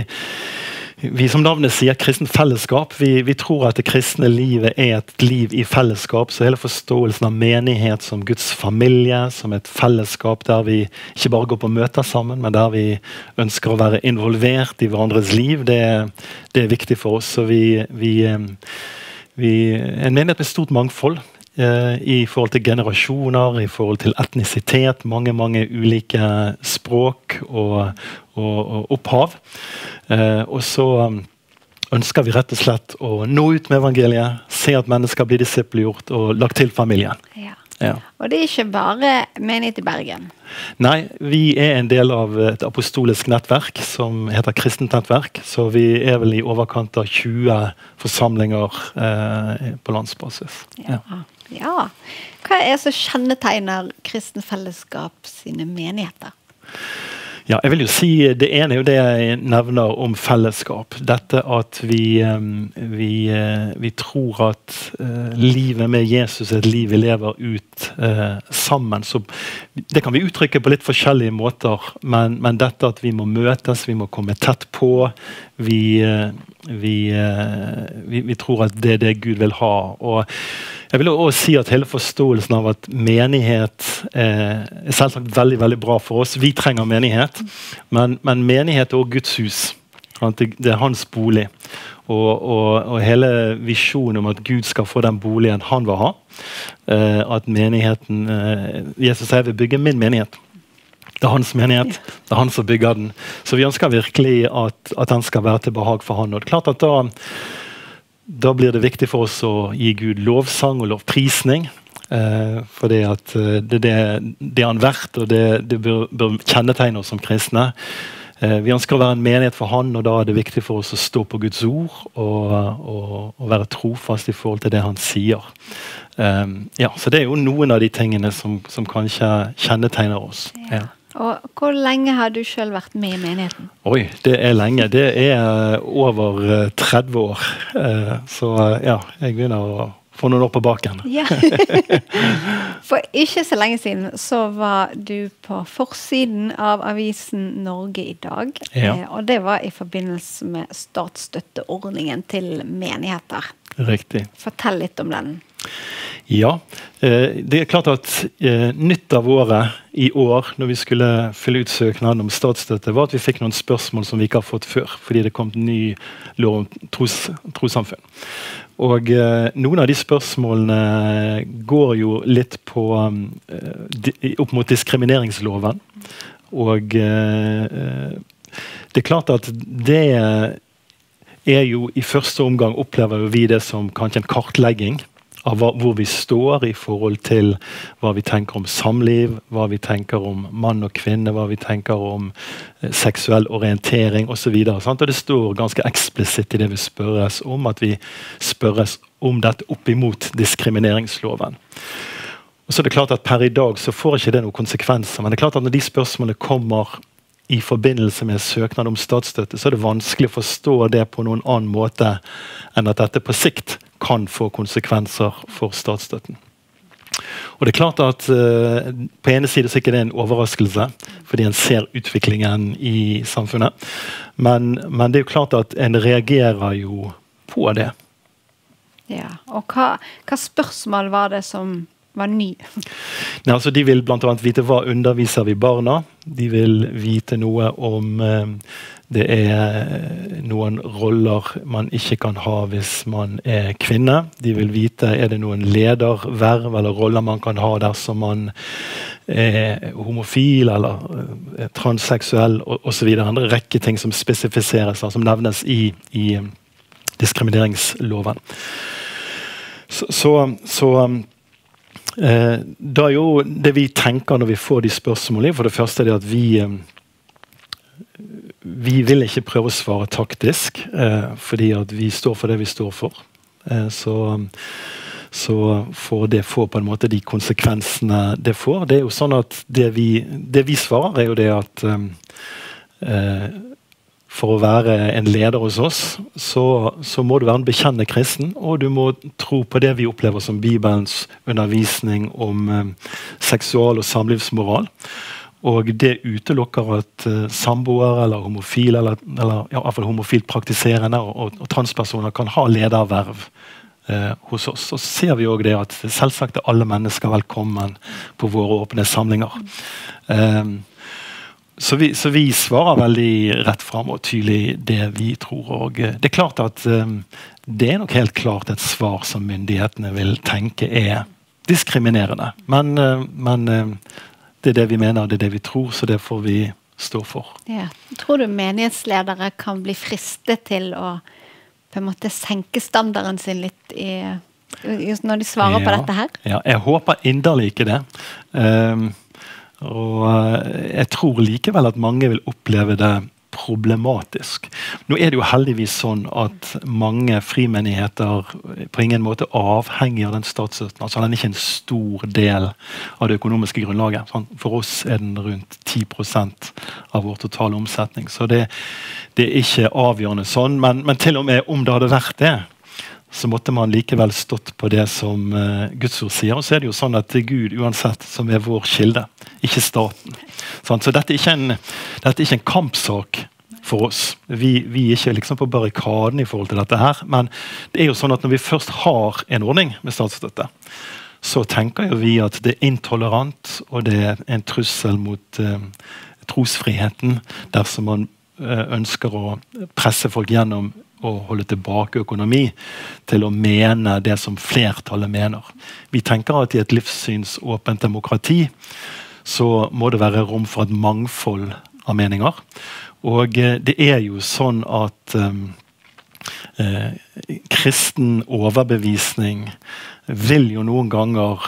Vi som navnet sier, kristen fellesskap, vi tror at det kristne livet er et liv i fellesskap, så hele forståelsen av menighet som Guds familie, som et fellesskap der vi ikke bare går på møter sammen, men der vi ønsker å være involvert i hverandres liv, det er viktig for oss. Så en menighet med stort mangfold, i forhold til generasjoner, i forhold til etnisitet, mange ulike språk og opphav. Og så ønsker vi rett og slett å nå ut med evangeliet, se at mennesker blir disippelgjort og lagt til familien. Ja. Ja. Og det er ikke bare menighet i Bergen. Nei, vi er en del av et apostolisk nettverk som heter Kristent nettverk, så vi er vel i overkant av 20 forsamlinger på landsbasis. Ja. Ja. Hva er det som kjennetegner Kristen Fellesskap sine menigheter? Ja, jeg vil jo si det ene er jo det jeg nevner om fellesskap. Dette at vi tror at livet med Jesus er et liv vi lever ut sammen. Så det kan vi uttrykke på litt forskjellige måter, men dette at vi må møtes, vi må komme tett på, vi tror at det er det Gud vil ha. Og jeg vil også si at hele forståelsen av at menighet er selvsagt veldig, veldig bra for oss. Vi trenger menighet, men menighet er også Guds hus. Det hans bolig. Og hele visjonen om at Gud skal få den boligen han vil ha. At menigheten Jesus sier, jeg vil bygge min menighet. Det hans menighet. Det han som bygger den. Så vi ønsker virkelig at den skal være til behag for han. Og det er klart at da blir det viktig for oss å gi Gud lovsang og lovprisning. For det at det er han verdt, og det bør kjennetegne oss som kristne. Vi ønsker å være en menighet for han, og da er det viktig for oss å stå på Guds ord og være trofast i forhold til det han sier. Så det er jo noen av de tingene som kanskje kjennetegner oss. Ja. Og hvor lenge har du selv vært med i menigheten? Oi, det er lenge. Det er over 30 år. Så jeg begynner å få noen år på baken. Ja. For ikke så lenge siden så var du på forsiden av avisen Norge i dag. Ja. Og det var i forbindelse med statsstøtteordningen til menigheter. Riktig. Fortell litt om den. Ja, det er klart at nytt av året i år, når vi skulle fylle ut søknaden om statsstøtte, var at vi fikk noen spørsmål som vi ikke har fått før, fordi det kom en ny lov om trossamfunn. Og noen av de spørsmålene går jo litt på opp mot diskrimineringsloven. Og det er klart at det er jo i første omgang opplever vi det som kanskje en kartlegging av hvor vi står i forhold til hva vi tenker om samliv, hva vi tenker om mann og kvinne, hva vi tenker om seksuell orientering og så videre. Og det står ganske eksplisitt i det vi spørres om, at vi spørres om dette opp imot diskrimineringsloven. Og så er det klart at per i dag så får ikke det noen konsekvenser, men det er klart at når de spørsmålene kommer i forbindelse med søknad om statsstøtte, så er det vanskelig å forstå det på noen annen måte enn at dette på sikt kan få konsekvenser for statsstøtten. Og det er klart at på ene side så er ikke det en overraskelse, fordi en ser utviklingen i samfunnet. Men det er jo klart at en reagerer jo på det. Ja, og hva spørsmål var det som var ny? Nei, altså de vil blant annet vite hva underviser vi barna. De vil vite noe om det er noen roller man ikke kan ha hvis man er kvinne. De vil vite er det noen lederverv eller roller man kan ha dersom man er homofil eller transseksuell og så videre. En rekke ting som spesifiseres, som nevnes i diskrimineringsloven. Da er jo det vi tenker når vi får de spørsmålene, for det første er det at vi vil ikke prøve å svare taktisk, fordi at vi står for det vi står for. Så får det få på en måte de konsekvensene det får. Det er jo sånn at det vi svarer er jo det at for å være en leder hos oss, så må du være en bekjennende kristen, og du må tro på det vi opplever som Bibelens undervisning om seksual- og samlivsmoral. Og det utelukker at samboer eller homofil, eller i hvert fall homofilt praktiserende og transpersoner kan ha lederverv hos oss. Så ser vi også det at selvsagt er alle mennesker velkommen på våre åpne samlinger. Så vi svarer veldig rett frem og tydelig det vi tror. Og det er klart at det er nok helt klart et svar som myndighetene vil tenke er diskriminerende. Men det er det vi mener, det er det vi tror, så det får vi stå for. Ja. Tror du menighetsledere kan bli fristet til å på en måte senke standarden sin litt når de svarer på dette her? Ja, jeg håper inderlig ikke det. Og jeg tror likevel at mange vil oppleve det problematisk. Nå er det jo heldigvis sånn at mange frimenigheter på ingen måte avhenger av den statsstøtten. Altså den er ikke en stor del av det økonomiske grunnlaget. For oss er den rundt 10% av vår totale omsetning. Så det er ikke avgjørende sånn. Men til og med om det hadde vært det, så måtte man likevel stått på det som Guds ord sier. Og så er det jo sånn at det er Gud uansett som er vår kilde, ikke staten. Så dette er ikke en kampsak for oss. Vi er ikke liksom på barrikaden i forhold til dette her, men det er jo sånn at når vi først har en ordning med statsstøtte, så tenker jo vi at det er intolerant, og det er en trussel mot trosfriheten dersom man ønsker å presse folk gjennom å holde tilbake økonomi til å mene det som flertallet mener. Vi tenker at i et livssynsåpent demokrati så må det være rom for et mangfold av meninger. Og det jo sånn at kristen overbevisning vil jo noen ganger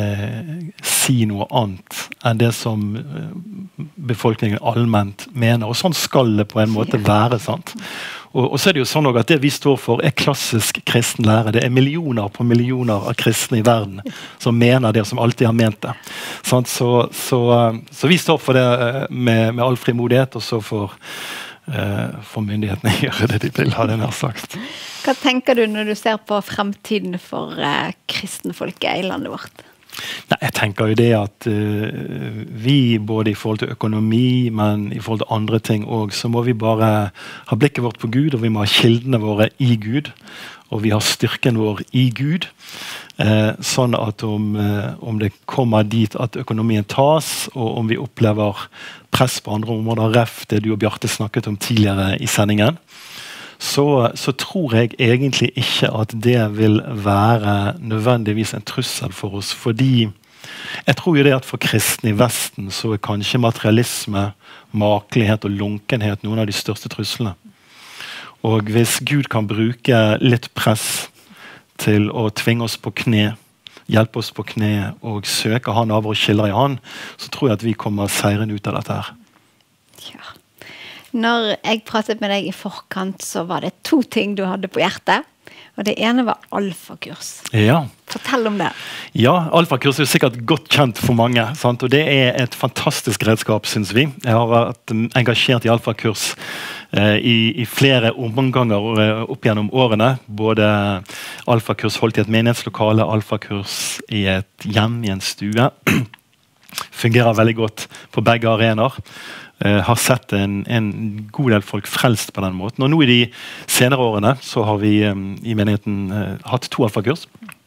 si noe annet enn det som befolkningen allment mener. Og sånn skal det på en måte være, sant? Og så det jo sånn at det vi står for klassisk kristen lære. Det millioner på millioner av kristne i verden som mener det, som alltid har ment det. Sånn, så vi står for det med all frimodighet, og så får myndighetene gjøre det de vil ha, det nær sagt. Hva tenker du når du ser på fremtiden for kristenfolket i landet vårt? Nei, jeg tenker jo det at vi, både i forhold til økonomi, men i forhold til andre ting også, så må vi bare ha blikket vårt på Gud, og vi må ha kildene våre i Gud, og vi har styrken vår i Gud, sånn at om det kommer dit at økonomien tas, og om vi opplever press på andre områder, ref det du og Bjarte snakket om tidligere i sendingen, så tror jeg egentlig ikke at det vil være nødvendigvis en trussel for oss, fordi jeg tror jo det at for kristne i Vesten så kanskje materialisme, makelighet og lunkenhet noen av de største truslene. Og hvis Gud kan bruke litt press til å tvinge oss på kne, hjelpe oss på kne og søke han av våre kilder i han, så tror jeg at vi kommer seirende ut av dette her. Ja. Når jeg pratet med deg i forkant, så var det 2 ting du hadde på hjertet. Og det ene var alfakurs. Ja. Fortell om det. Ja, alfakurs jo sikkert godt kjent for mange, sant? Og det et fantastisk redskap, synes vi. Jeg har vært engasjert i alfakurs i flere omganger opp gjennom årene. Både alfakurs holdt i et menighetslokale, alfakurs i et hjem, i en stue. Fungerer veldig godt på begge arenaer. Har sett en god del folk frelst på den måten. Og nå i de senere årene så har vi i menigheten hatt 2 alfakurs.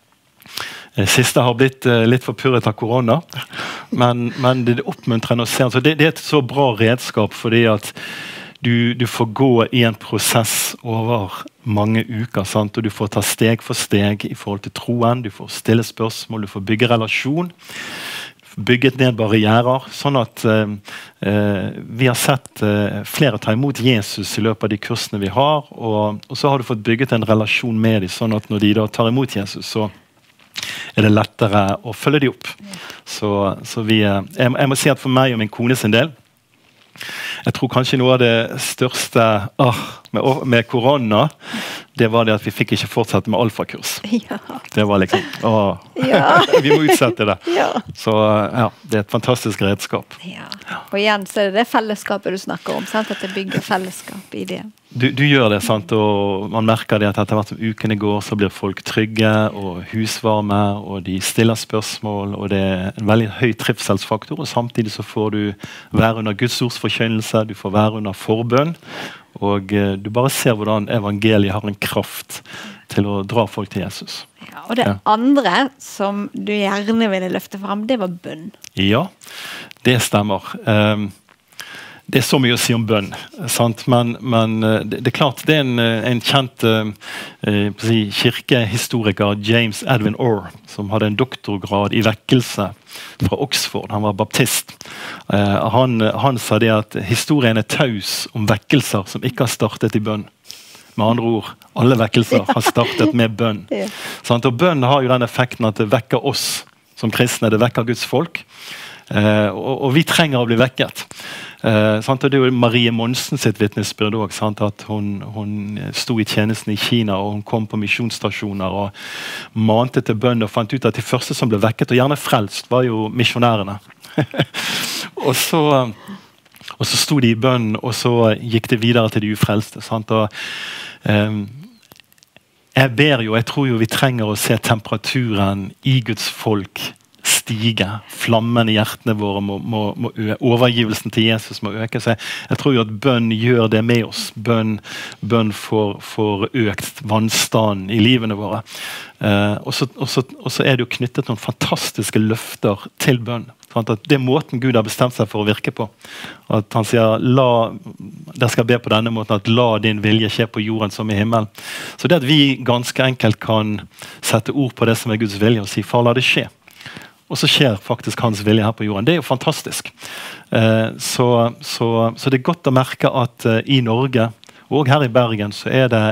Siste har blitt litt forpurret av korona, men det oppmuntrende å se. Altså det et så bra redskap fordi at du får gå i en prosess over mange uker, sant? Og du får ta steg for steg i forhold til troen, du får stille spørsmål, du får bygge relasjon, bygget ned barrierer, sånn at vi har sett flere ta imot Jesus i løpet av de kursene vi har, og så har du fått bygget en relasjon med dem, sånn at når de da tar imot Jesus, så det lettere å følge dem opp. Så vi, jeg må si at for meg og min kone sin del, jeg tror kanskje noe av det største med korona, det var det at vi fikk ikke fortsette med alfakurs. Ja. Det var liksom, vi må utsette det. Ja. Så ja, det et fantastisk redskap. Ja. Og igjen så det fellesskapet du snakker om, sant? At det bygger fellesskap i det. Du gjør det, sant? Og man merker det at etter hvert som ukene går, så blir folk trygge og husvarme, og de stiller spørsmål, og det en veldig høy trivselsfaktor, og samtidig så får du være under Guds ords forkynnelse, du får være under forbønn, og du bare ser hvordan evangeliet har en kraft til å dra folk til Jesus. Ja, og det andre som du gjerne ville løfte frem, det var bønn. Ja, det stemmer. Det så mye å si om bønn, sant? Men det klart, det en kjent kirkehistoriker, James Edwin Orr, som hadde en doktorgrad i vekkelse fra Oxford. Han var baptist. Han sa det at historien taus om vekkelser som ikke har startet i bønn. Med andre ord, alle vekkelser har startet med bønn. Og bønn har jo den effekten at det vekker oss som kristne, det vekker Guds folk. Og vi trenger å bli vekket. Og det jo Marie Monsen sitt vitnesbyrd også, at hun sto i tjenesten i Kina, og hun kom på misjonsstasjoner og mante til bønn, og fant ut at de første som ble vekket, og gjerne frelst, var jo misjonærene. og så sto de i bønn, og så gikk det videre til de ufrelste. Jeg ber jo, jeg tror jo vi trenger å se temperaturen i Guds folk stige. Flammen i hjertene våre må overgivelsen til Jesus må øke. Så jeg tror jo at bønn gjør det med oss. Bønn får økt vannstand i livene våre. Og så er det jo knyttet noen fantastiske løfter til bønn. At det er måten Gud har bestemt seg for å virke på. At han sier, dere skal be på denne måten, at la din vilje skje på jorden som i himmelen. Så det at vi ganske enkelt kan sette ord på det som er Guds vilje, og si, far, la det skje. Og så skjer faktisk hans vilje her på jorden. Det er jo fantastisk. Så det er godt å merke at i Norge, og her i Bergen, så er det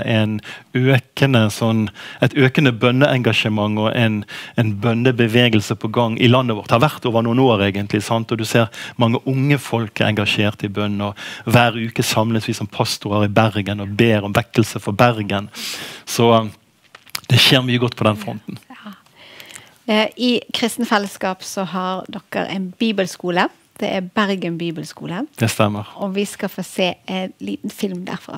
et økende bønneengasjement og en bønnebevegelse på gang i landet vårt. Det har vært over noen år egentlig, sant? Og du ser mange unge folk er engasjert i bønn, og hver uke samles vi som pastorer i Bergen og ber om vekkelse for Bergen. Så det skjer mye godt på den fronten. Ja. I Kristen Fellesskap så har dere en bibelskole. Det er Bergen Bibelskole. Det stemmer. Og vi skal få se en liten film derfra.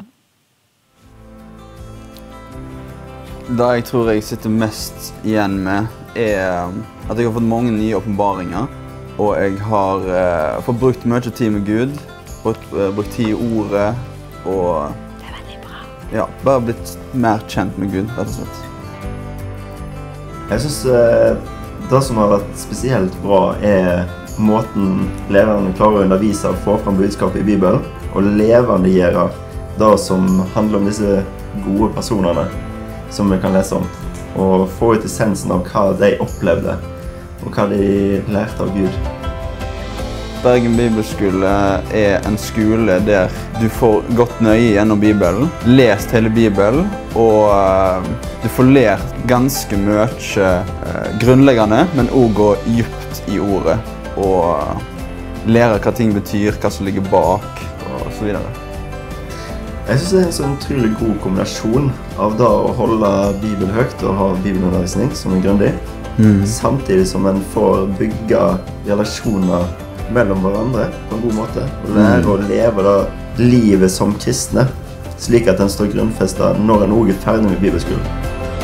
Det jeg tror jeg sitter mest igjen med, er at jeg har fått mange nye åpenbaringer. Og jeg har fått brukt mye tid med Gud, brukt tid i ordet, og det er veldig bra. Ja, bare blitt mer kjent med Gud, rett og slett. Jeg synes det som har vært spesielt bra er måten lærerne klarer å undervise og få frem budskapet i Bibelen, og levendegjøre det som handler om disse gode personene som vi kan lese om, og få ut essensen av hva de opplevde, og hva de lærte av Gud. Bergen Bibelskole er en skole der du får gått nøye gjennom Bibelen, lest hele Bibelen, og du får lært ganske mye grunnleggende, men også gå dypt i ordet, og lære hva ting betyr, hva som ligger bak, og så videre. Jeg synes det er en så utrolig god kombinasjon av da å holde Bibelen høyt og ha bibelundervisning som er grundig, samtidig som en får bygge relasjoner mellom hverandre på en god måte, og lære å leve da livet som kristne, slik at en står grunnfestet når en også er ferdig med bibelskolen.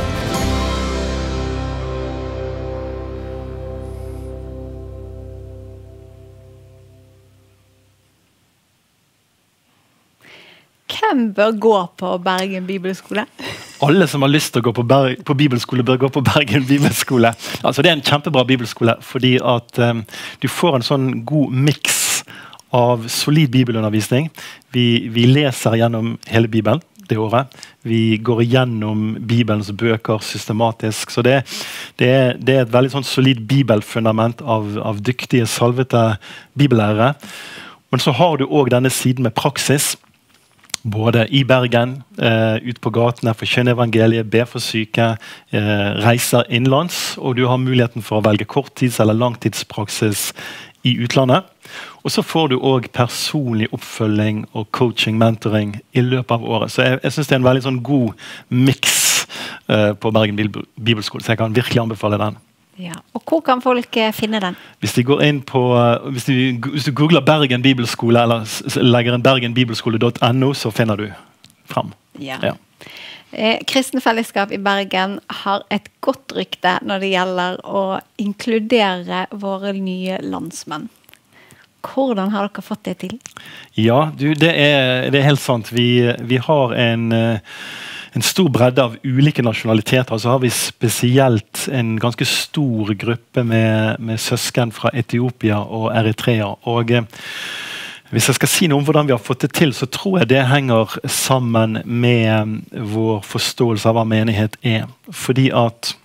Hvem bør gå på Bergen Bibelskole? Alle som har lyst til å gå på bibelskole bør gå på Bergen Bibelskole. Altså, det er en kjempebra bibelskole, fordi at du får en sånn god mix av solid bibelundervisning. Vi leser gjennom hele Bibelen det året. Vi går igjennom Bibelens bøker systematisk. Så det er et veldig sånn solid bibelfundament av dyktige, salvete bibellærere. Men så har du også denne siden med praksis. Både i Bergen, ut på gatene, forkynne evangeliet, be for syke, reiser innenlands, og du har muligheten for å velge korttids- eller langtidspraksis i utlandet. Og så får du også personlig oppfølging og coaching, mentoring i løpet av året. Så jeg synes det er en veldig sånn god mix på Bergen Bibelskole, så jeg kan virkelig anbefale den. Ja. Og hvor kan folk finne den? Hvis de går inn på, hvis du googler Bergen Bibelskole, eller legger inn bergenbibelskole.no, så finner du frem. Ja. Kristen Fellesskap i Bergen har et godt rykte når det gjelder å inkludere våre nye landsmenn. Hvordan har dere fått det til? Ja, det er helt sant. Vi har en stor bredde av ulike nasjonaliteter. Så har vi spesielt en ganske stor gruppe med søsken fra Etiopia og Eritrea. Og hvis jeg skal si noe om hvordan vi har fått det til, så tror jeg det henger sammen med vår forståelse av hva menighet er. Fordi at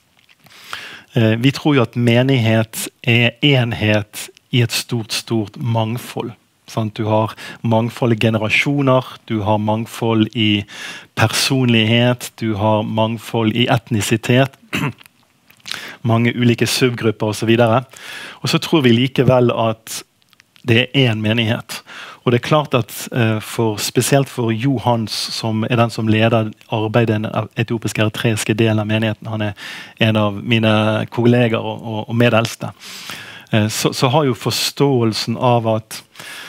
vi tror jo at menighet er enhet i et stort mangfold. Du har mangfold i generasjoner, du har mangfold i personlighet, du har mangfold i etnisitet, mange ulike subgrupper og så videre. Og så tror vi likevel at det er en menighet. Og det er klart at spesielt for Johans, som er den som leder arbeidet i den etiopiske eritreiske delen av menigheten, han er en av mine kolleger og medeldste, så har jo forståelsen av at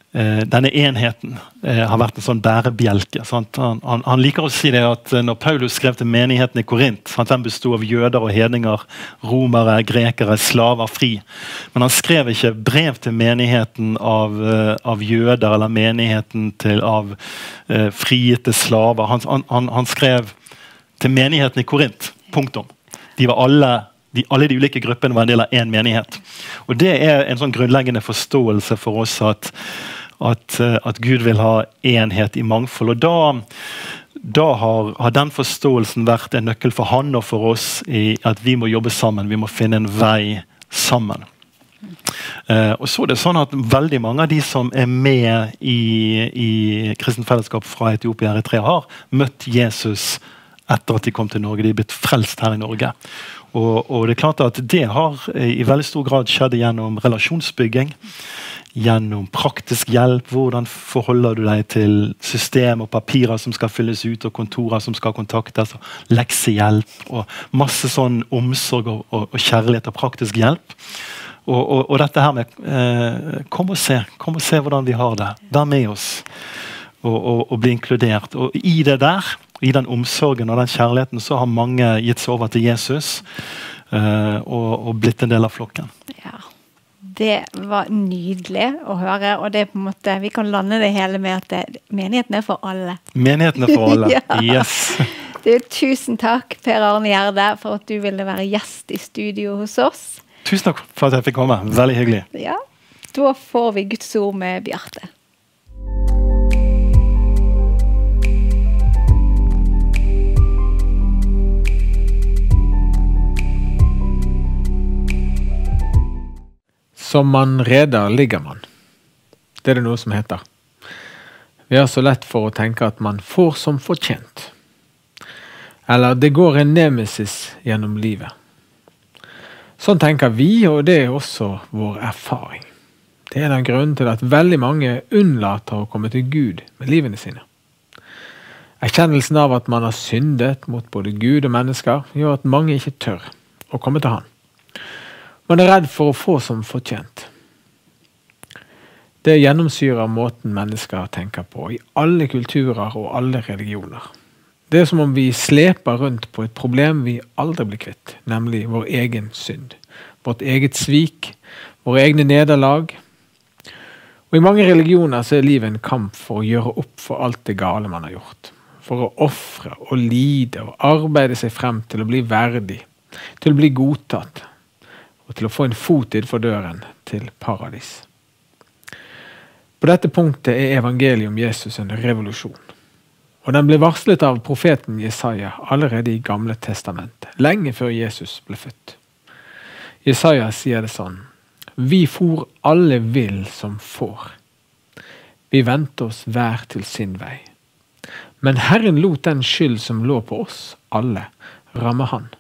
denne enheten har vært en sånn bærebjelke. Han liker å si det at når Paulus skrev til menigheten i Korint, den bestod av jøder og hedninger, romere, grekere, slaver, fri. Men han skrev ikke brev til menigheten av jøder eller menigheten av frigitte slaver. Han skrev til menigheten i Korint. Punktum. De var alle de ulike gruppene var en del av en menighet. Og det en sånn grunnleggende forståelse for oss at Gud vil ha enhet i mangfold. Og da har den forståelsen vært en nøkkel for han og for oss i at vi må jobbe sammen, vi må finne en vei sammen. Og så det sånn at veldig mange av de som med i kristent fellesskap fra Etiopia og Eritrea har møtt Jesus etter at de kom til Norge. De blitt frelst her i Norge. Og det klart at det har i veldig stor grad skjedd gjennom relasjonsbygging, gjennom praktisk hjelp, hvordan forholder du deg til system og papirer som skal fylles ut, og kontorer som skal kontaktes, og leksehjelp, og masse sånn omsorg og kjærlighet og praktisk hjelp. Og dette her med kom og se hvordan vi har det. Vær med oss og bli inkludert. Og i det der, i den omsorgen og den kjærligheten, så har mange gitt seg over til Jesus og blitt en del av flokken. Ja, det var nydelig å høre, og det på en måte, vi kan lande det hele med at menigheten for alle. Menigheten for alle, ja. Yes. Tusen takk, Per Arne Gjerde, for at du ville være gjest i studio hos oss. Tusen takk for at jeg fikk komme, veldig hyggelig. Ja, da får vi Guds ord med Bjarte. Som man reder, ligger man. Det det noe som heter. Vi har så lett for å tenke at man får som fortjent. Eller det går en nemesis gjennom livet. Sånn tenker vi, og det også vår erfaring. Det den grunnen til at veldig mange unnlater å komme til Gud med livene sine. Erkjennelsen av at man har syndet mot både Gud og mennesker, gjør at mange ikke tør å komme til Han. Man redd for å få som fortjent. Det gjennomsyrer måten mennesker tenker på i alle kulturer og alle religioner. Det som om vi sleper rundt på et problem vi aldri blir kvitt, nemlig vår egen synd, vårt eget svik, våre egne nederlag. Og i mange religioner så livet en kamp for å gjøre opp for alt det gale man har gjort. For å offre og lide og arbeide seg frem til å bli verdig, til å bli godtatt, og til å få en fot innenfor døren til paradis. På dette punktet evangeliet om Jesus en revolusjon. Og den ble varslet av profeten Jesaja allerede i Gamle testamentet, lenge før Jesus ble født. Jesaja sier det sånn: Vi for alle vill som får. Vi vendte oss hver til sin vei. Men Herren lot den skyld som lå på oss alle ramme han.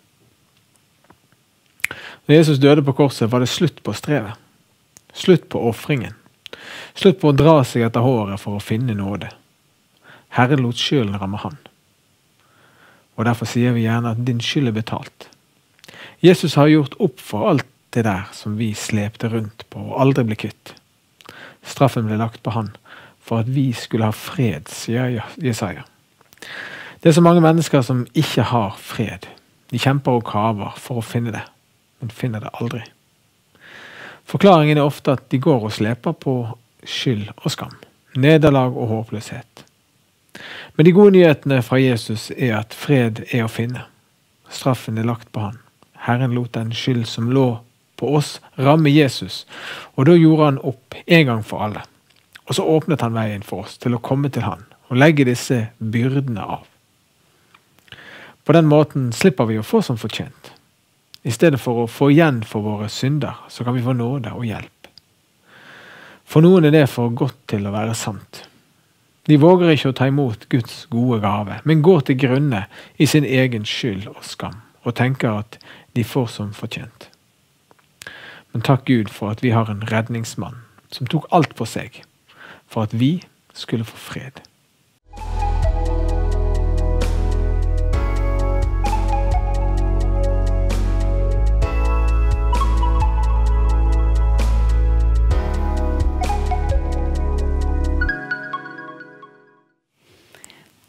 Når Jesus døde på korset, var det slutt på strevet. Slutt på offringen. Slutt på å dra seg etter håret for å finne nåde. Herren lot skylden ramme han. Og derfor sier vi gjerne at din skyld betalt. Jesus har gjort opp for alt det der som vi slepte rundt på og aldri ble kvitt. Straffen ble lagt på han for at vi skulle ha fred, sier Jesaja. Det så mange mennesker som ikke har fred. De kjemper og kaver for å finne det, men finner det aldri. Forklaringen ofte at de går og sleper på skyld og skam, nederlag og håpløshet. Men de gode nyhetene fra Jesus at fred å finne. Straffen lagt på han. Herren lot den skyld som lå på oss ramme Jesus, og da gjorde han opp en gang for alle. Og så åpnet han veien for oss til å komme til han, og legge disse byrdene av. På den måten slipper vi å få som fortjent. I stedet for å få igjen for våre synder, så kan vi få nåde og hjelp. For noen det for godt til å være sant. De våger ikke å ta imot Guds gode gave, men går til grunne i sin egen skyld og skam, og tenker at de får som fortjent. Men takk Gud for at vi har en redningsmann som tok alt på seg, for at vi skulle få fred.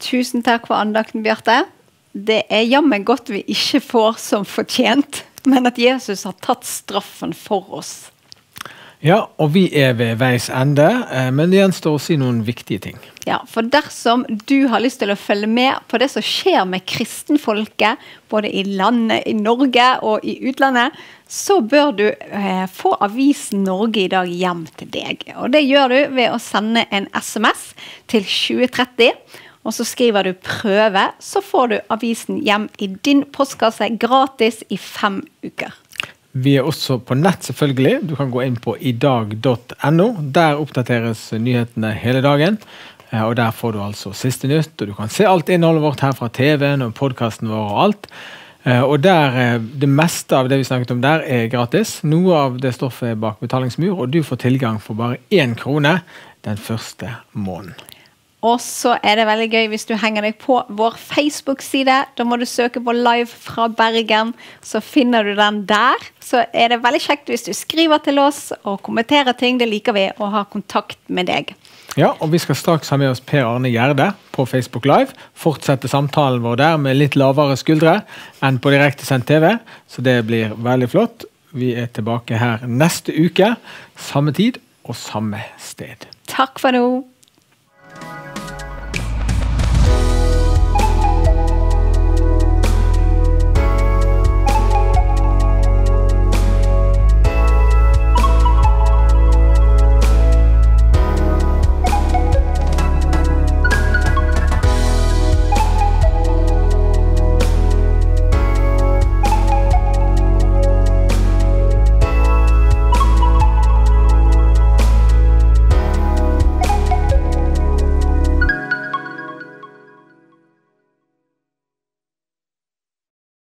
Tusen takk for andakten, Bjarte. Det jammen godt vi ikke får som fortjent, men at Jesus har tatt straffen for oss. Ja, og vi ved veis ende, men det gjenstår å si noen viktige ting. Ja, for dersom du har lyst til å følge med på det som skjer med kristenfolket, både i landet, i Norge og i utlandet, så bør du få Avisen Norge i dag hjem til deg. Og det gjør du ved å sende en SMS til 2030, og så skriver du prøve, så får du avisen hjem i din postkasse gratis i 5 uker. Vi også på nett selvfølgelig. Du kan gå inn på idag.no. Der oppdateres nyhetene hele dagen. Og der får du altså siste nytt. Og du kan se alt innholdet vårt her fra TV-en og podcasten vår og alt. Og der, det meste av det vi snakket om der gratis. Noe av det stoffet bak betalingsmur, og du får tilgang for bare 1 krone den første måneden. Og så det veldig gøy hvis du henger deg på vår Facebook-side. Da må du søke på Live fra Bergen, så finner du den der. Så det veldig kjekt hvis du skriver til oss og kommenterer ting. Det liker vi å ha kontakt med deg. Ja, og vi skal straks ha med oss Per Arne Gjerde på Facebook Live. Fortsette samtalen vår der med litt lavere skuldre enn på direkte sendt TV. Så det blir veldig flott. Vi tilbake her neste uke, samme tid og samme sted. Takk for nå.